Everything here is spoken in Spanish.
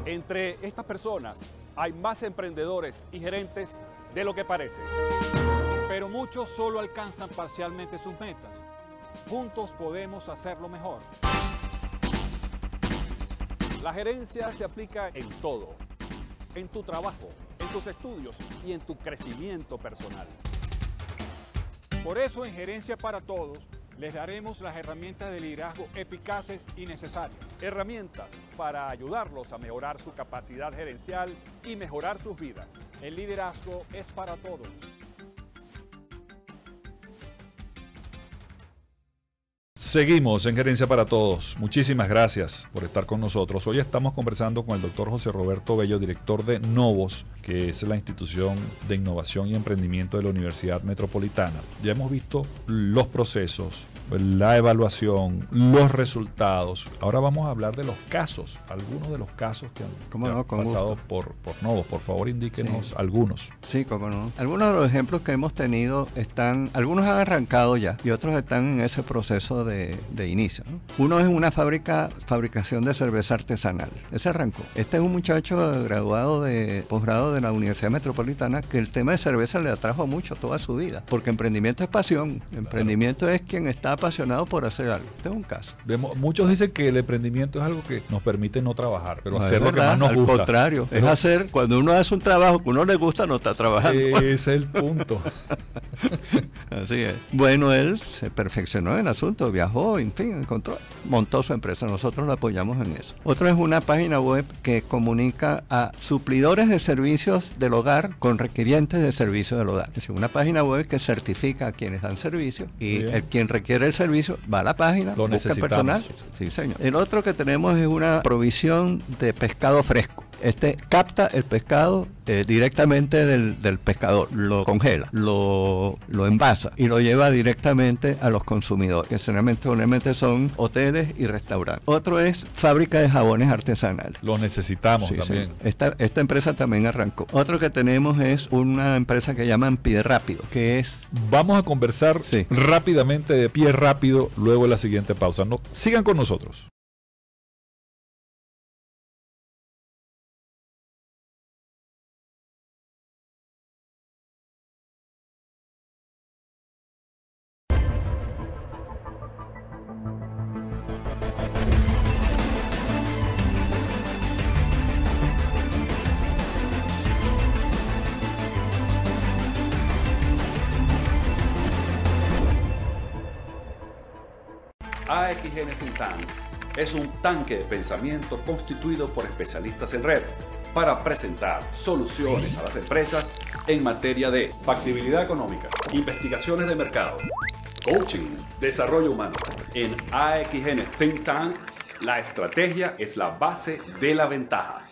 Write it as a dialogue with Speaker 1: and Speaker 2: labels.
Speaker 1: Entre estas personas hay más emprendedores y gerentes de lo que parece.
Speaker 2: Pero muchos solo alcanzan parcialmente sus metas. Juntos podemos hacerlo mejor.
Speaker 1: La gerencia se aplica en todo, en tu trabajo, en tus estudios y en tu crecimiento personal.
Speaker 2: Por eso en Gerencia para Todos les daremos las herramientas de liderazgo eficaces y necesarias.
Speaker 1: Herramientas para ayudarlos a mejorar su capacidad gerencial y mejorar sus vidas.
Speaker 2: El liderazgo es para todos.
Speaker 3: Seguimos en Gerencia para Todos. Muchísimas gracias por estar con nosotros. Hoy estamos conversando con el doctor José Roberto Bello, director de Novos, que es la institución de innovación y emprendimiento de la Universidad Metropolitana. Ya hemos visto los procesos, la evaluación, los resultados. Ahora vamos a hablar de los casos, algunos de los casos que han pasado por Novos. Por favor, indíquenos algunos.
Speaker 4: Sí, cómo no. Algunos de los ejemplos que hemos tenido algunos han arrancado ya y otros están en ese proceso de inicio, ¿no? Uno es una fabricación de cerveza artesanal. Ese arrancó. Este es un muchacho graduado de posgrado de la Universidad Metropolitana que el tema de cerveza le atrajo mucho toda su vida, porque emprendimiento es pasión. Emprendimiento es quien está apasionado por hacer algo. Este es un caso.
Speaker 3: Muchos dicen que el emprendimiento es algo que nos permite no trabajar, pero
Speaker 4: no
Speaker 3: hacer lo que más nos gusta.
Speaker 4: Al contrario, es hacer, cuando uno hace un trabajo que uno le gusta, no está trabajando.
Speaker 3: Ese es el punto.
Speaker 4: Así es. Bueno, él se perfeccionó en el asunto, viajó, en fin, montó su empresa. Nosotros lo apoyamos en eso. Otro es una página web que comunica a suplidores de servicios del hogar con requirientes de servicios del hogar. Es decir, una página web que certifica a quienes dan servicio y quien requiere el servicio va a la página,
Speaker 3: lo
Speaker 4: busca el personal. Sí, señor. El otro que tenemos es una provisión de pescado fresco. Este capta el pescado directamente del pescador, lo congela, lo envasa y lo lleva directamente a los consumidores, que generalmente son hoteles y restaurantes. Otro es fábrica de jabones artesanales.
Speaker 3: Lo necesitamos también.
Speaker 4: Sí. Esta empresa también arrancó. Otro que tenemos es una empresa que llaman Pide Rápido, que es...
Speaker 3: Vamos a conversar rápidamente de Pide Rápido luego de la siguiente pausa. No, sigan con nosotros.
Speaker 1: AXN Think Tank es un tanque de pensamiento constituido por especialistas en red para presentar soluciones a las empresas en materia de factibilidad económica, investigaciones de mercado, coaching, desarrollo humano. En AXN Think Tank, la estrategia es la base de la ventaja.